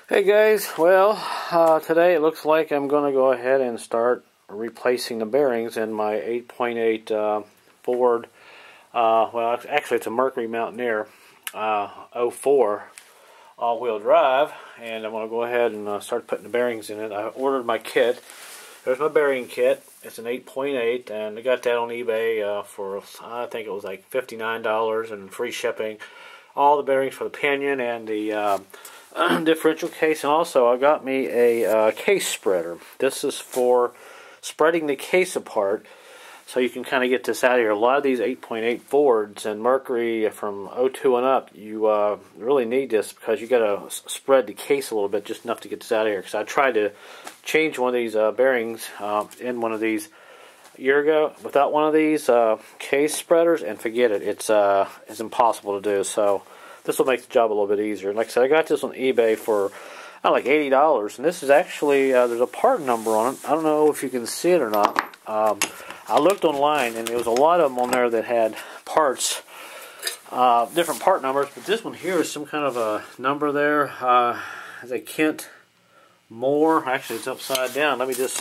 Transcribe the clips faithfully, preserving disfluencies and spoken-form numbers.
Hey guys, well, uh, today it looks like I'm going to go ahead and start replacing the bearings in my eight point eight uh, Ford, uh, well actually it's a Mercury Mountaineer uh, oh four all-wheel drive, and I'm going to go ahead and uh, start putting the bearings in it. I ordered my kit. There's my bearing kit. It's an eight point eight, and I got that on eBay uh, for, I think it was like fifty-nine dollars and free shipping. All the bearings for the pinion and the uh, differential case, and also I got me a uh, case spreader. This is for spreading the case apart so you can kind of get this out of here. A lot of these eight point eight Fords and Mercury from oh two and up, you uh, really need this because you got to spread the case a little bit, just enough to get this out of here. Because I tried to change one of these uh, bearings uh, in one of these a year ago without one of these uh, case spreaders, and forget it, it's uh, it's impossible to do. So this will make the job a little bit easier. Like I said, I got this on eBay for uh, like eighty dollars, and this is actually, uh, there's a part number on it. I don't know if you can see it or not. Um, I looked online, and there was a lot of them on there that had parts, uh, different part numbers, but this one here is some kind of a number there. Uh, it's a Kent Moore. Actually, it's upside down. Let me just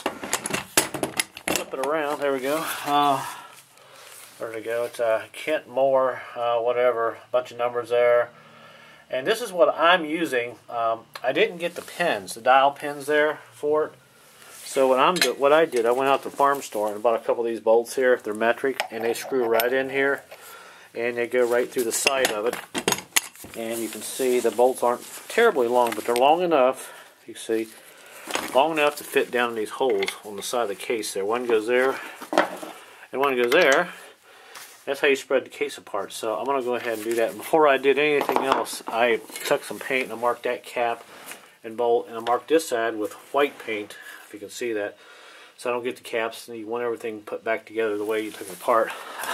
flip it around. There we go. Uh, there we go. It's a Kent Moore, uh, whatever. A bunch of numbers there. And this is what I'm using. Um, I didn't get the pins, the dial pins there for it. So what I'm do what I did, I went out to the farm store and bought a couple of these bolts here. They're metric, and they screw right in here, and they go right through the side of it. And you can see the bolts aren't terribly long, but they're long enough. You see, long enough to fit down in these holes on the side of the case there. One goes there, and one goes there. That's how you spread the case apart. So I'm going to go ahead and do that. And before I did anything else, I took some paint and I marked that cap and bolt, and I marked this side with white paint, if you can see that, so I don't get the caps, and you want everything put back together the way you took it apart.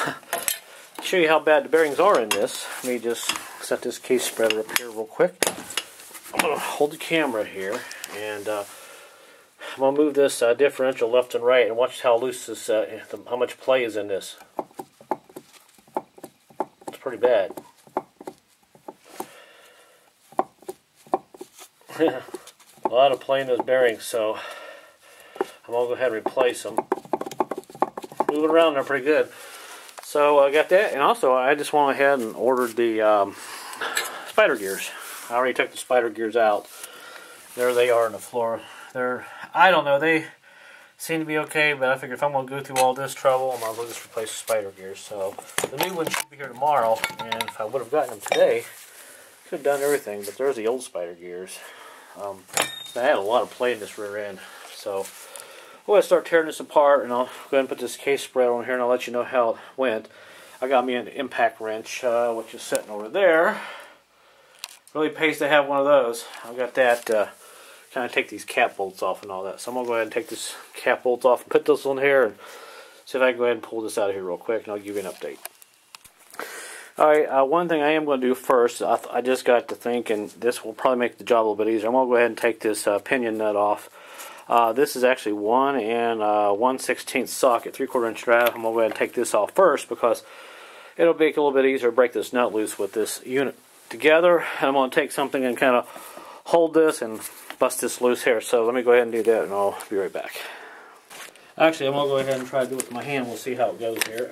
To show you how bad the bearings are in this, let me just set this case spreader up here real quick. I'm going to hold the camera here, and uh, I'm going to move this uh, differential left and right, and watch how loose this, uh, how much play is in this. It's pretty bad. A lot of play in those bearings, so I'm going to go ahead and replace them. Moving around, they're pretty good. So I got that, and also I just went ahead and ordered the um, spider gears. I already took the spider gears out. There they are on the floor. They're, I don't know, they seem to be okay, but I figured if I'm going to go through all this trouble, I might as well just replace the spider gears. So the new one should be here tomorrow, and if I would have gotten them today, I could have done everything, but there's the old spider gears. Um, I had a lot of play in this rear end, so I'm going to start tearing this apart, and I'll go ahead and put this case spreader on here, and I'll let you know how it went. I got me an impact wrench, uh, which is sitting over there. Really pays to have one of those. I've got that, uh, kind of take these cap bolts off and all that. So I'm going to go ahead and take this cap bolt off and put this on here, and see if I can go ahead and pull this out of here real quick, and I'll give you an update. Alright, uh, one thing I am going to do first, I, th I just got to think, and this will probably make the job a little bit easier. I'm going to go ahead and take this uh, pinion nut off. Uh, this is actually one and uh, one sixteenth socket, three quarter inch drive. I'm going to go ahead and take this off first because it'll make it a little bit easier to break this nut loose with this unit together. And I'm going to take something and kind of hold this and bust this loose here. So let me go ahead and do that, and I'll be right back. Actually, I'm going to go ahead and try to do it with my hand. We'll see how it goes here.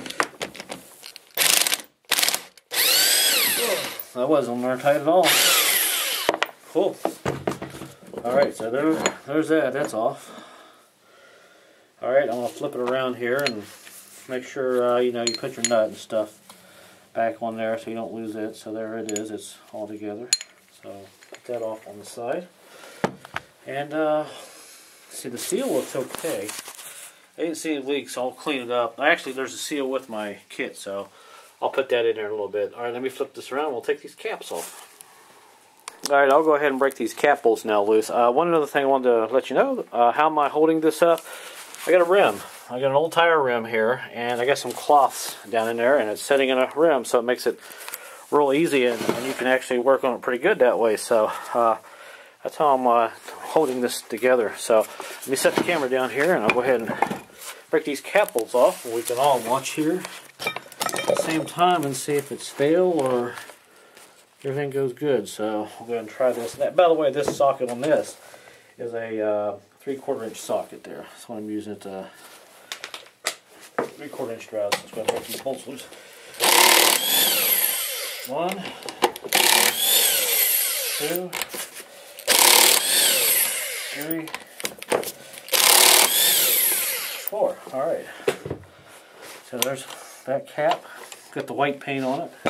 That wasn't very tight at all. Cool. Alright, so there, there's that. That's off. Alright, I'm going to flip it around here and make sure uh, you know, you put your nut and stuff back on there so you don't lose it. So there it is. It's all together. So put that off on the side. And uh, see, the seal looks okay. I didn't see any leaks, so I'll clean it up. Actually, there's a seal with my kit, so I'll put that in there in a little bit. Alright, let me flip this around. We'll take these caps off. Alright, I'll go ahead and break these cap bolts now loose. Uh, one other thing I wanted to let you know, uh, how am I holding this up? I got a rim. I got an old tire rim here, and I got some cloths down in there, and it's sitting in a rim, so it makes it real easy, and, and you can actually work on it pretty good that way. So uh, that's how I'm uh, holding this together. So let me set the camera down here, and I'll go ahead and break these cap bolts off, and we can all watch here at the same time and see if it's fail or everything goes good. So we'll go ahead and try this. That, by the way, this socket on this is a uh, three quarter inch socket there. That's what I'm using. It's a three quarter inch drive. So I'm going to take these bolts loose. One, two, three, four. All right. So there's that cap. Got the white paint on it.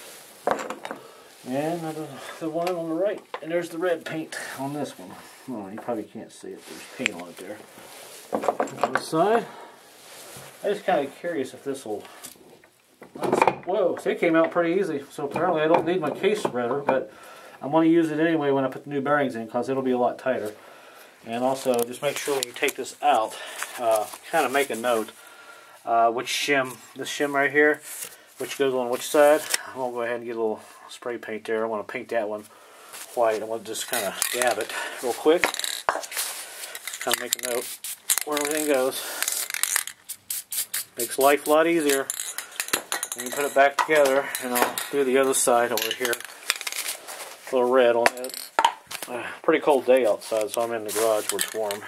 And the, the one on the right. And there's the red paint on this one. Oh, you probably can't see it. There's paint on it there. On this side. I'm just kind of curious if this will... Whoa, see, it came out pretty easy. So apparently I don't need my case spreader, but I'm going to use it anyway when I put the new bearings in because it'll be a lot tighter. And also, just make sure when you take this out, uh, kind of make a note uh, which shim, this shim right here, which goes on which side. I'm going to go ahead and get a little spray paint there. I want to paint that one white. I want to just kind of dab it real quick. Kind of make a note where everything goes. Makes life a lot easier. And you put it back together, and I'll do the other side over here. A little red on it. Uh, pretty cold day outside, so I'm in the garage where it's warm.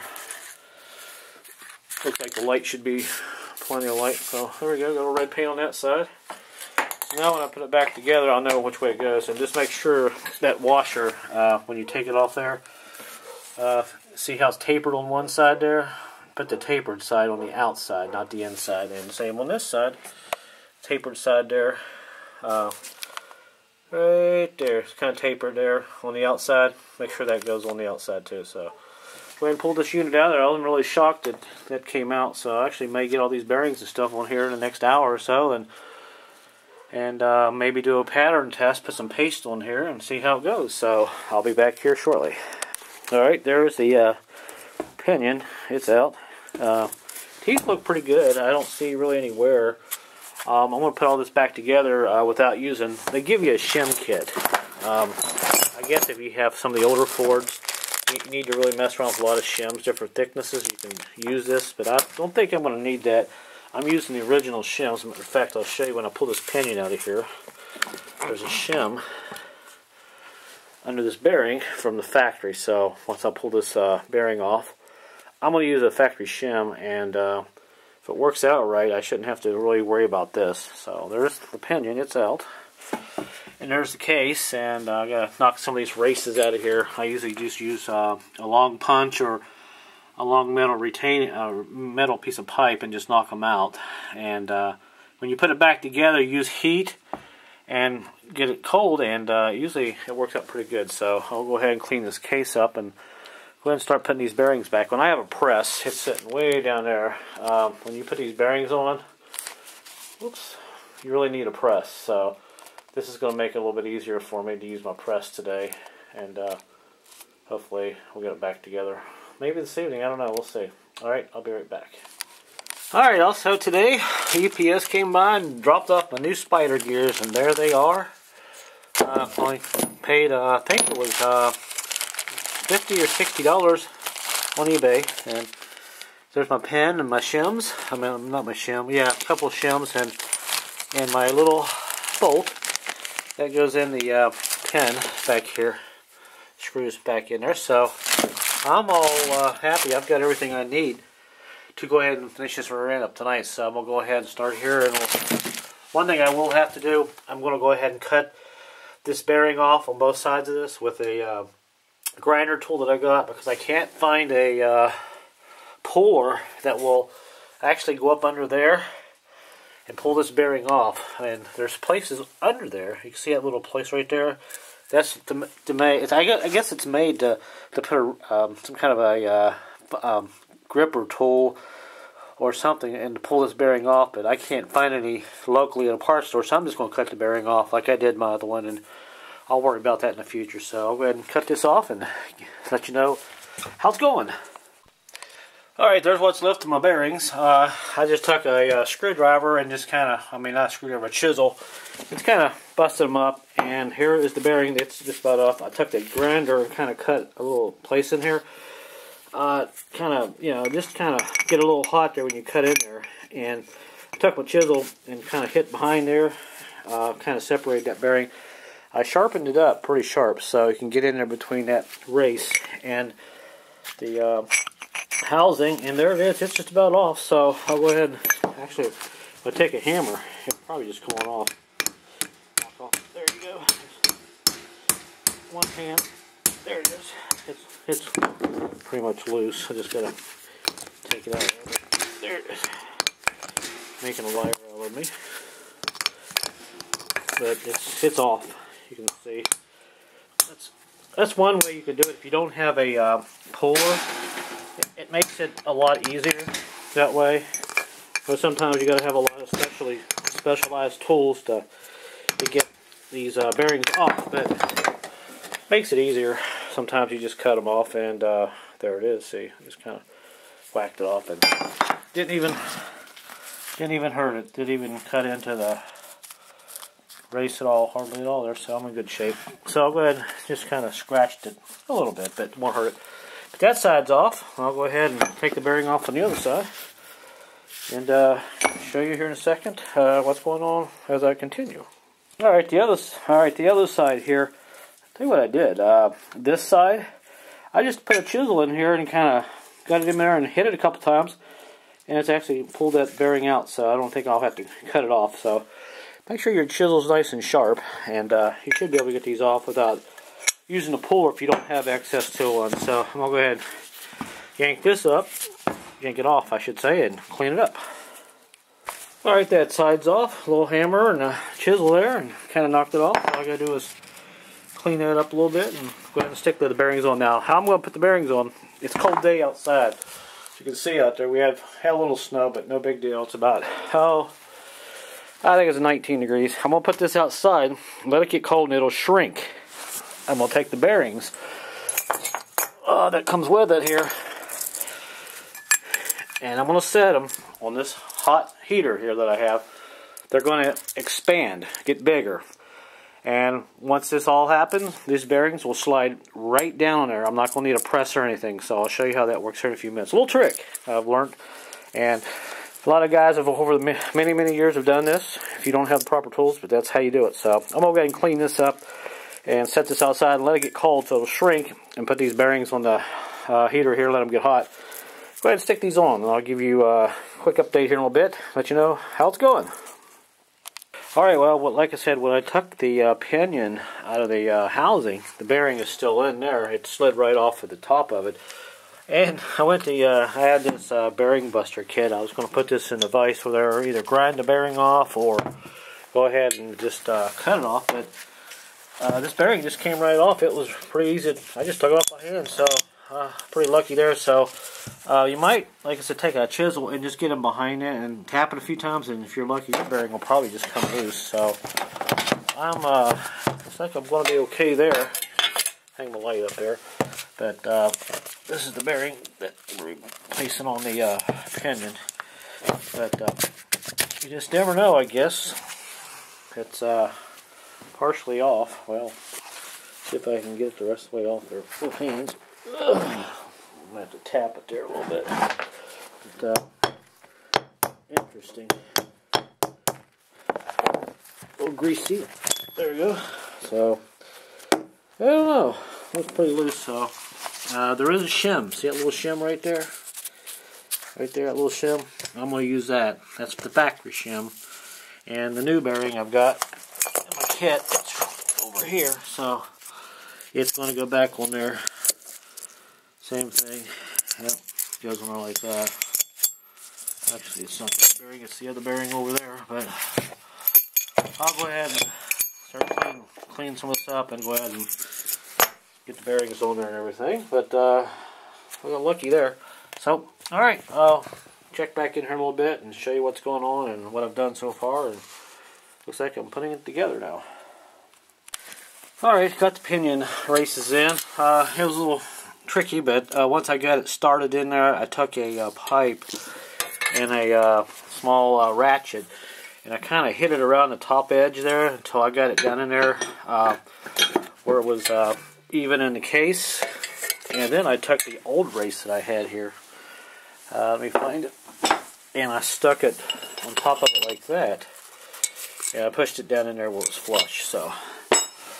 Looks like the light should be plenty of light. So there we go, got a little red paint on that side. So now when I put it back together, I'll know which way it goes. And just make sure that washer, uh, when you take it off there, uh, see how it's tapered on one side there? Put the tapered side on the outside, not the inside. And same on this side. Tapered side there. Uh, right there. It's kind of tapered there on the outside. Make sure that goes on the outside too. So go ahead and pull this unit out there. I wasn't really shocked that that came out. So I actually may get all these bearings and stuff on here in the next hour or so. And and uh, maybe do a pattern test. Put some paste on here and see how it goes. So I'll be back here shortly. Alright, there's the uh, pinion. It's out. Uh, teeth look pretty good. I don't see really any wear. Um, I'm going to put all this back together uh, without using... They give you a shim kit. Um, I guess if you have some of the older Fords, you need to really mess around with a lot of shims, different thicknesses. You can use this, but I don't think I'm going to need that. I'm using the original shims. In fact, I'll show you when I pull this pinion out of here. There's a shim under this bearing from the factory. So once I pull this uh, bearing off, I'm going to use a factory shim, and uh, if it works out right, I shouldn't have to really worry about this. So there's the pinion, it's out. And there's the case, and uh, I got to knock some of these races out of here. I usually just use uh, a long punch or a long metal retaining, uh, metal piece of pipe and just knock them out. And uh, when you put it back together, use heat and get it cold, and uh, usually it works out pretty good. So I'll go ahead and clean this case up and go ahead and start putting these bearings back. When I have a press, it's sitting way down there. Um, when you put these bearings on, whoops, you really need a press. So this is going to make it a little bit easier for me to use my press today. And uh, hopefully we'll get it back together. Maybe this evening, I don't know, we'll see. Alright, I'll be right back. Alright, also today, U P S came by and dropped off my new spider gears, and there they are. Uh, I paid, uh, I think it was... Uh, fifty or sixty dollars on eBay, and there's my pen and my shims. I mean, not my shim. Yeah, a couple of shims and and my little bolt that goes in the uh, pen back here. Screws back in there. So I'm all uh, happy. I've got everything I need to go ahead and finish this rear end up tonight. So I'm gonna go ahead and start here. And we'll, one thing I will have to do, I'm gonna go ahead and cut this bearing off on both sides of this with a uh, grinder tool that I got, because I can't find a uh, puller that will actually go up under there and pull this bearing off. And there's places under there. You can see that little place right there. That's to, to make. It's, I guess it's made to to put a, um, some kind of a uh, um, gripper tool or something and to pull this bearing off. But I can't find any locally at a parts store, so I'm just going to cut the bearing off like I did my other one, and I'll worry about that in the future. So I'll go ahead and cut this off and let you know how it's going. Alright, there's what's left of my bearings. Uh, I just took a uh, screwdriver and just kind of, I mean not a screwdriver, a chisel. Just kind of busted them up, and here is the bearing that's just about off. I took the grinder and kind of cut a little place in here. Uh, kind of, you know, just kind of get a little hot there when you cut in there. And I took my chisel and kind of hit behind there, uh, kind of separate that bearing. I sharpened it up pretty sharp so you can get in there between that race and the uh, housing, and there it is. It's just about off, so I'll go ahead and actually if I take a hammer, it'll probably just come on off. Knock off. There you go. One hand. There it is. It's, it's pretty much loose. I just gotta take it out of there. There it is. Making a liar out of me. But it's it's off. You can see. That's that's one way you can do it. If you don't have a uh, puller, it, it makes it a lot easier that way. But sometimes you got to have a lot of specially specialized tools to to get these uh, bearings off. But it makes it easier. Sometimes you just cut them off, and uh, there it is. See, I just kind of whacked it off, and didn't even didn't even hurt it. Didn't even cut into the race at all, hardly at all there, so I'm in good shape. So I'll go ahead and just kind of scratched it a little bit, but it won't hurt it. But that side's off. I'll go ahead and take the bearing off on the other side and uh, show you here in a second uh, what's going on as I continue. All right, the other, all right, the other side here. I'll tell you what I did. Uh, this side, I just put a chisel in here and kind of got it in there and hit it a couple times, and it's actually pulled that bearing out. So I don't think I'll have to cut it off. So make sure your chisel's nice and sharp, and uh, you should be able to get these off without using a puller if you don't have access to one. So I'm going to go ahead and yank this up, yank it off, I should say, and clean it up. Alright, that side's off. A little hammer and a chisel there, and kind of knocked it off. All I got to do is clean that up a little bit and go ahead and stick the bearings on. Now, how I'm going to put the bearings on, it's a cold day outside. As you can see out there, we have had a little snow, but no big deal. It's about, oh, I think it's nineteen degrees. I'm going to put this outside, let it get cold, and it'll shrink. I'm going to take the bearings uh, that comes with it here, and I'm going to set them on this hot heater here that I have. They're going to expand, get bigger. And once this all happens, these bearings will slide right down there. I'm not going to need a press or anything, so I'll show you how that works here in a few minutes. A little trick I've learned, and a lot of guys have over the many, many years have done this if you don't have the proper tools, but that's how you do it. So I'm going to go ahead and clean this up and set this outside and let it get cold so it'll shrink, and put these bearings on the uh, heater here, let them get hot. Go ahead and stick these on, and I'll give you a quick update here in a little bit, let you know how it's going. Alright, well, like I said, when I took the uh, pinion out of the uh, housing, the bearing is still in there. It slid right off at the top of it. And I went to, uh, I had this uh, bearing buster kit. I was going to put this in the vise where they either grind the bearing off or go ahead and just uh, cut it off. But uh, this bearing just came right off. It was pretty easy. I just took it off my hand, so uh, pretty lucky there. So uh, you might, like I said, take a chisel and just get them behind it and tap it a few times, and if you're lucky, your bearing will probably just come loose. So I'm, uh, looks like I'm going to be okay there. Hang the light up there. But uh, this is the bearing that we're placing on the uh, pinion. But uh, you just never know, I guess. It's uh, partially off. Well, see if I can get it the rest of the way off there with hands. Ugh. I'm going to have to tap it there a little bit. But, uh, interesting. A little greasy. There we go. So, I don't know. Looks pretty loose, so uh, there is a shim. See that little shim right there? Right there, that little shim? I'm going to use that. That's the factory shim. And the new bearing I've got in my kit, it's over here, so it's going to go back on there. Same thing. Yep, goes on there like that. Actually, it's not that bearing, it's the other bearing over there, but I'll go ahead and start cleaning, clean some of this up and go ahead and get the bearings on there and everything, but uh, we got lucky there. So, alright, I'll check back in here a little bit and show you what's going on and what I've done so far, and looks like I'm putting it together now. Alright, got the pinion races in. Uh, it was a little tricky, but uh, once I got it started in there, I took a uh, pipe and a uh, small uh, ratchet, and I kind of hit it around the top edge there until I got it down in there uh, where it was uh, even in the case. And then I took the old race that I had here, uh, let me find it, and I stuck it on top of it like that, and I pushed it down in there where it was flush. So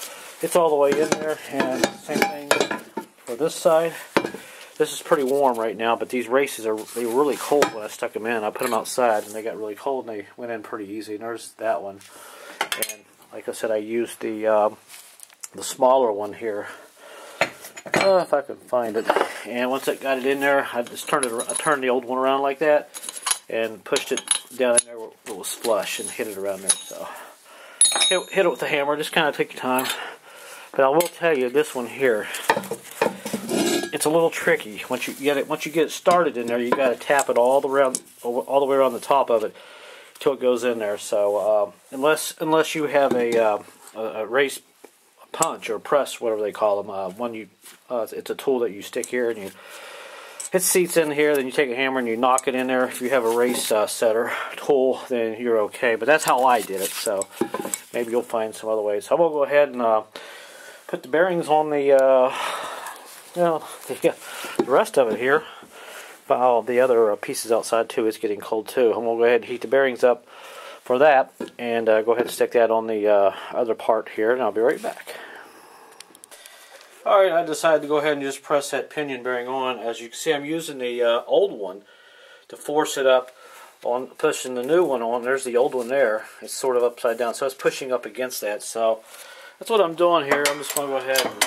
it's all the way in there. And same thing for this side. This is pretty warm right now, but these races are they were really cold when I stuck them in. I put them outside, and they got really cold, and they went in pretty easy. And there's that one. And like I said, I used the uh, the smaller one here. Uh, if I can find it. And once I got it in there, I just turned it. I turned the old one around like that, and pushed it down in there where it was flush, and hit it around there. So hit, hit it with the hammer. Just kind of take your time. But I will tell you, this one here, it's a little tricky. Once you get it, once you get it started in there, you got to tap it all the around, all the way around the top of it, till it goes in there. So uh, unless unless you have a uh, a race punch or press, whatever they call them, uh, one you uh, it's a tool that you stick here and you it seats in here. Then you take a hammer and you knock it in there. If you have a race uh, setter tool, then you're okay. But that's how I did it. So maybe you'll find some other ways. So I'm gonna go ahead and uh, put the bearings on the, uh, you know, the, uh, the rest of it here. While the other uh, pieces outside too, it's getting cold too. I'm gonna go ahead and heat the bearings up for that, and uh, go ahead and stick that on the uh, other part here, and I'll be right back. Alright, I decided to go ahead and just press that pinion bearing on. As you can see, I'm using the uh, old one to force it up on pushing the new one on. There's the old one there. It's sort of upside down, so it's pushing up against that. So that's what I'm doing here. I'm just going to go ahead and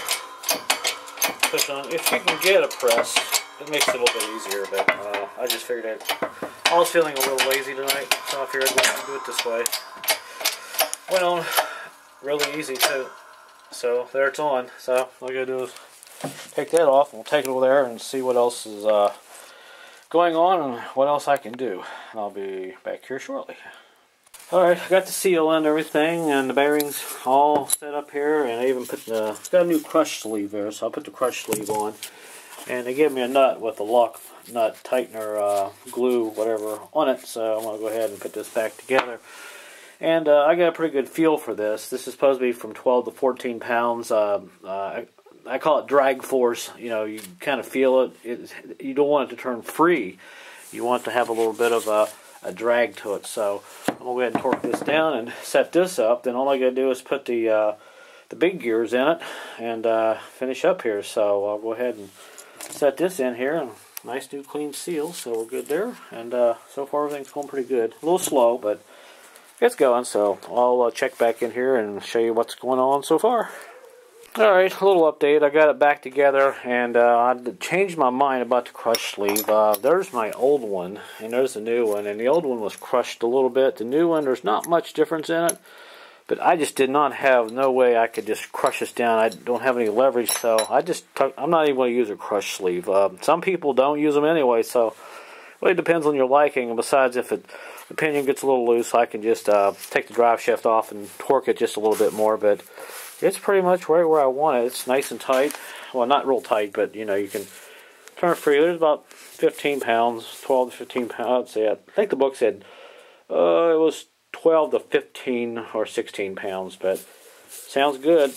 push on. If you can get a press, it makes it a little bit easier, but uh, I just figured it. I was feeling a little lazy tonight, so I figured I'd go ahead and do it this way. Went on really easy too. So there it's on. So all I gotta do is take that off, and we'll take it over there and see what else is uh, going on and what else I can do. And I'll be back here shortly. Alright, I got the seal and everything, and the bearings all set up here, and I even put the, it's got a new crush sleeve there, so I'll put the crush sleeve on. And they gave me a nut with a lock nut tightener, uh, glue, whatever, on it, so I'm going to go ahead and put this back together. And uh, I got a pretty good feel for this. This is supposed to be from twelve to fourteen pounds. Uh, uh, I, I call it drag force. You know, you kind of feel it. it. You don't want it to turn free. You want to have a little bit of a, a drag to it. So I'm going to go ahead and torque this down and set this up. Then all I got to do is put the, uh, the big gears in it and uh, finish up here. So I'll go ahead and set this in here. And nice new clean seal, so we're good there. And uh, so far everything's going pretty good. A little slow, but it's going, so I'll uh, check back in here and show you what's going on so far. Alright, a little update. I got it back together, and uh, I changed my mind about the crush sleeve. Uh, there's my old one, and there's the new one, and the old one was crushed a little bit. The new one, there's not much difference in it, but I just did not have, no way I could just crush this down. I don't have any leverage, so I just, I'm not even going to use a crush sleeve. Uh, some people don't use them anyway, so it really depends on your liking. And besides, if it, the pinion gets a little loose, I can just uh, take the drive shaft off and torque it just a little bit more, but it's pretty much right where I want it. It's nice and tight. Well, not real tight, but you know, you can turn it free. There's about fifteen pounds, twelve to fifteen pounds. Yeah, I think the book said uh, it was twelve to fifteen or sixteen pounds, but sounds good.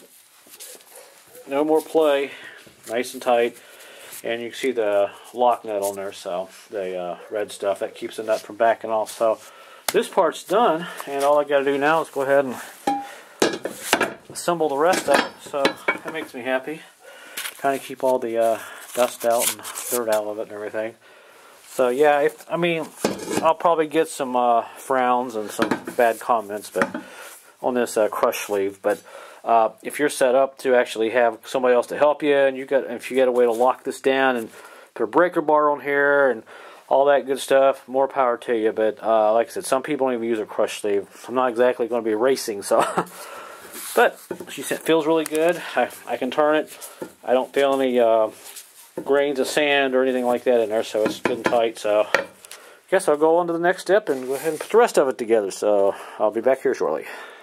No more play. Nice and tight. And you can see the lock nut on there, so the uh, red stuff that keeps the nut from backing off. So this part's done, and all I got to do now is go ahead and assemble the rest of it. So that makes me happy. Kind of keep all the uh, dust out and dirt out of it and everything. So yeah, if, I mean, I'll probably get some uh, frowns and some bad comments, but on this uh, crush sleeve. But uh, if you're set up to actually have somebody else to help you, and you got, if you got a way to lock this down and put a breaker bar on here and all that good stuff, more power to you. But uh, like I said, some people don't even use a crush sleeve. I'm not exactly going to be racing, so. But she said it feels really good. I, I can turn it. I don't feel any uh, grains of sand or anything like that in there, so it's good and tight. So I guess I'll go on to the next step and go ahead and put the rest of it together. So I'll be back here shortly.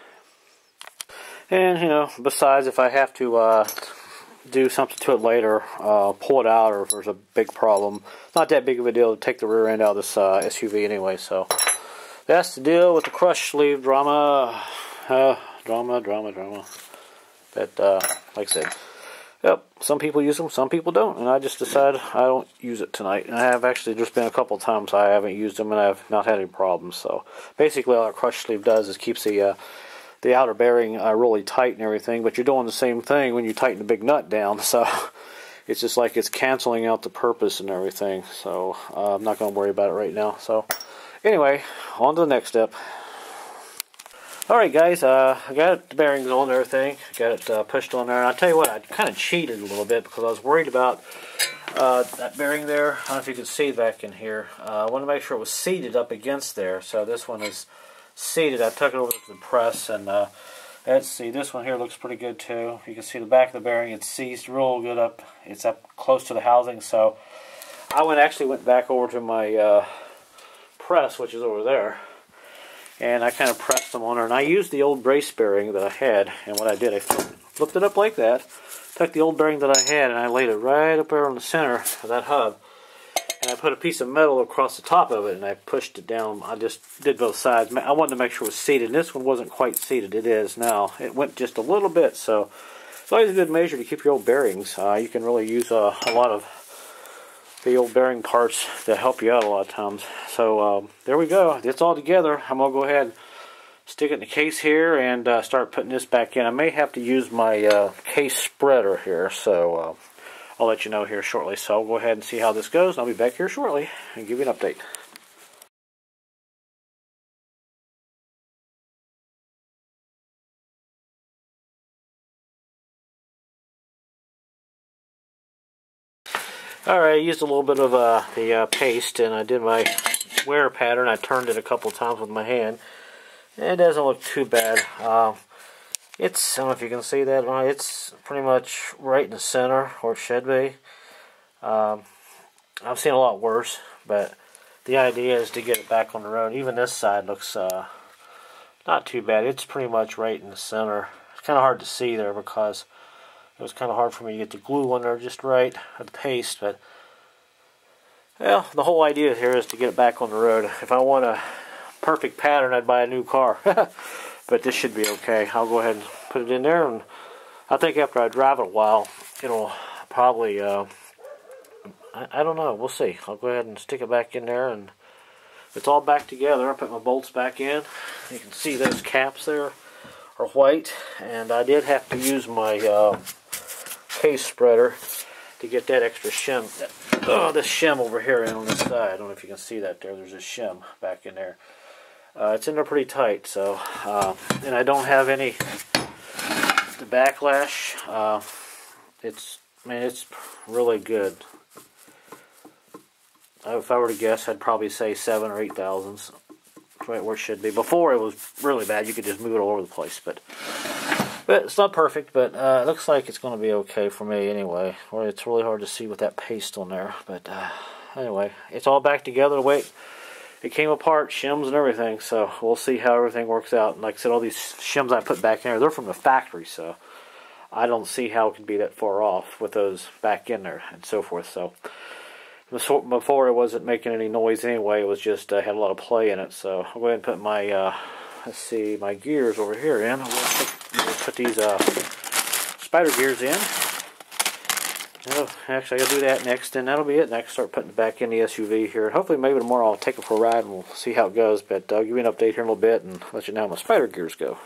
And, you know, besides, if I have to uh, do something to it later, uh, pull it out, or if there's a big problem, it's not that big of a deal to take the rear end out of this uh, S U V anyway. So that's the deal with the crush sleeve drama. Uh, drama, drama, drama. But, uh, like I said, yep, some people use them, some people don't. And I just decided I don't use it tonight. And I have actually, there's been a couple of times I haven't used them, and I've not had any problems. So basically all a crush sleeve does is keeps the uh, the outer bearing uh, really tight and everything, but you're doing the same thing when you tighten the big nut down. So it's just like it's canceling out the purpose and everything. So uh, I'm not going to worry about it right now. So anyway, on to the next step. Alright guys, uh, I got the bearings on and everything. I got it uh, pushed on there. And I'll tell you what, I kind of cheated a little bit because I was worried about uh, that bearing there. I don't know if you can see back in here. Uh, I wanted to make sure it was seated up against there. So this one is seated. I took it over to the press, and uh, let's see, this one here looks pretty good too. You can see the back of the bearing. It's seized real good up. It's up close to the housing. So I went actually went back over to my uh, press, which is over there. And I kind of pressed them on there. And I used the old brace bearing that I had. And what I did, I flipped it up like that. Took the old bearing that I had and I laid it right up there on the center of that hub. And I put a piece of metal across the top of it and I pushed it down. I just did both sides. I wanted to make sure it was seated. And this one wasn't quite seated. It is now. It went just a little bit. So it's always a good measure to keep your old bearings. Uh, you can really use uh, a lot of the old bearing parts to help you out a lot of times. So um, there we go. It's all together. I'm going to go ahead and stick it in the case here and uh, start putting this back in. I may have to use my uh, case spreader here, so uh, I'll let you know here shortly. So I'll go ahead and see how this goes, and I'll be back here shortly and give you an update. Alright, I used a little bit of uh, the uh, paste, and I did my wear pattern. I turned it a couple times with my hand. It doesn't look too bad. Uh, it's, I don't know if you can see that, it's pretty much right in the center, or it should be. Um, I've seen a lot worse, but the idea is to get it back on the road. Even this side looks uh, not too bad. It's pretty much right in the center. It's kind of hard to see there because it was kind of hard for me to get the glue on there just right, or the paste, but well, the whole idea here is to get it back on the road. If I want a perfect pattern, I'd buy a new car, but this should be okay. I'll go ahead and put it in there, and I think after I drive it a while, it'll probably, uh, I, I don't know, we'll see. I'll go ahead and stick it back in there, and it's all back together. I put my bolts back in. You can see those caps there are white, and I did have to use my uh, case spreader to get that extra shim, oh, this shim over here and on this side. I don't know if you can see that there. There's a shim back in there. Uh, it's in there pretty tight, so, uh, and I don't have any, the backlash, uh, it's, I mean, it's really good. Uh, if I were to guess, I'd probably say seven or eight thousandths. Right where it should be. Before it was really bad. You could just move it all over the place, but but it's not perfect. But uh, it looks like it's going to be okay for me anyway. Or it's really hard to see with that paste on there. But uh, anyway, it's all back together the way it came apart, shims and everything. So we'll see how everything works out. And like I said, all these shims I put back in there, they're from the factory, so I don't see how it could be that far off with those back in there and so forth. So before it wasn't making any noise anyway, it was just uh, had a lot of play in it. So I'll go ahead and put my, uh, let's see, my gears over here in. I'm going to put, put these uh, spider gears in. Oh, actually, I'll do that next, and that'll be it. And I can start putting it back in the S U V here. Hopefully, maybe tomorrow I'll take it for a ride and we'll see how it goes. But I'll give you an update here in a little bit and let you know how my spider gears go.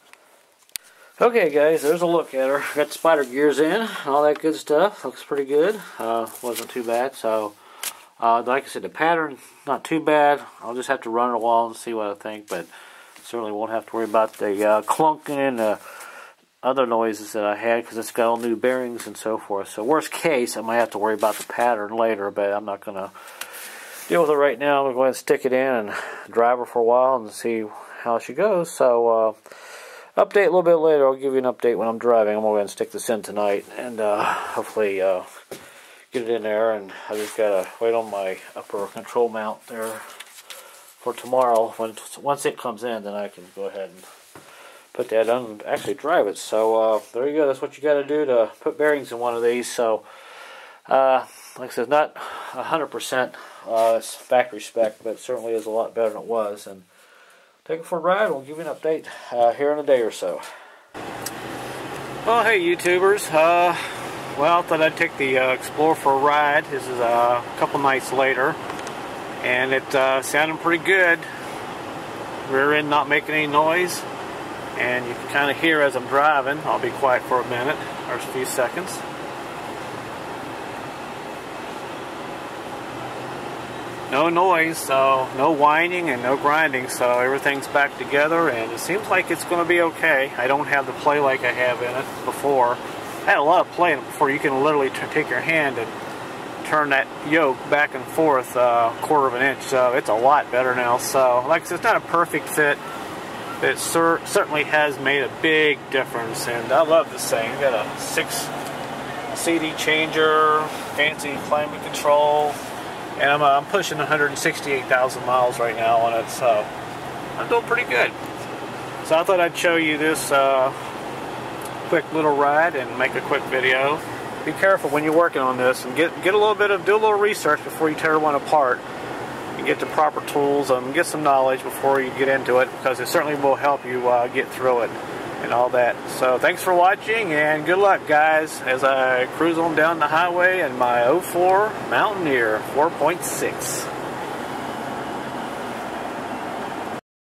Okay guys, there's a look at her. Got the spider gears in, all that good stuff. Looks pretty good. Uh, wasn't too bad. So, uh, like I said, the pattern, not too bad. I'll just have to run it a while and see what I think, but certainly won't have to worry about the uh, clunking and the other noises that I had because it's got all new bearings and so forth. So worst case, I might have to worry about the pattern later, but I'm not going to deal with it right now. I'm going to go ahead and stick it in and drive her for a while and see how she goes. So, uh, update a little bit later. I'll give you an update when I'm driving. I'm going to go ahead and stick this in tonight and uh, hopefully uh, get it in there. And I just got to wait on my upper control mount there for tomorrow. When Once it comes in, then I can go ahead and put that on and actually drive it. So uh, there you go. That's what you got to do to put bearings in one of these. So uh, like I said, not one hundred percent uh, it's factory spec, but it certainly is a lot better than it was. And take it for a ride. We'll give you an update uh, here in a day or so. Well, hey YouTubers. Uh, well, I thought I'd take the uh, Explorer for a ride. This is uh, a couple nights later, and it uh, sounded pretty good. Rear end not making any noise. And you can kind of hear as I'm driving. I'll be quiet for a minute or a few seconds. No noise, so no whining and no grinding, so everything's back together, and it seems like it's going to be okay. I don't have the play like I have in it before. I had a lot of play in it before. You can literally t take your hand and turn that yoke back and forth a quarter of an inch, so it's a lot better now. So, like I said, it's not a perfect fit, but it cer certainly has made a big difference, and I love this thing. You got a six C D changer, fancy climate control. And I'm, uh, I'm pushing one hundred sixty-eight thousand miles right now on it, so I'm doing pretty good. So I thought I'd show you this uh, quick little ride and make a quick video. Be careful when you're working on this, and get get a little bit of do a little research before you tear one apart. And get the proper tools and get some knowledge before you get into it, because it certainly will help you uh, get through it and all that. So thanks for watching, and good luck, guys, as I cruise on down the highway in my oh four Mountaineer four point six.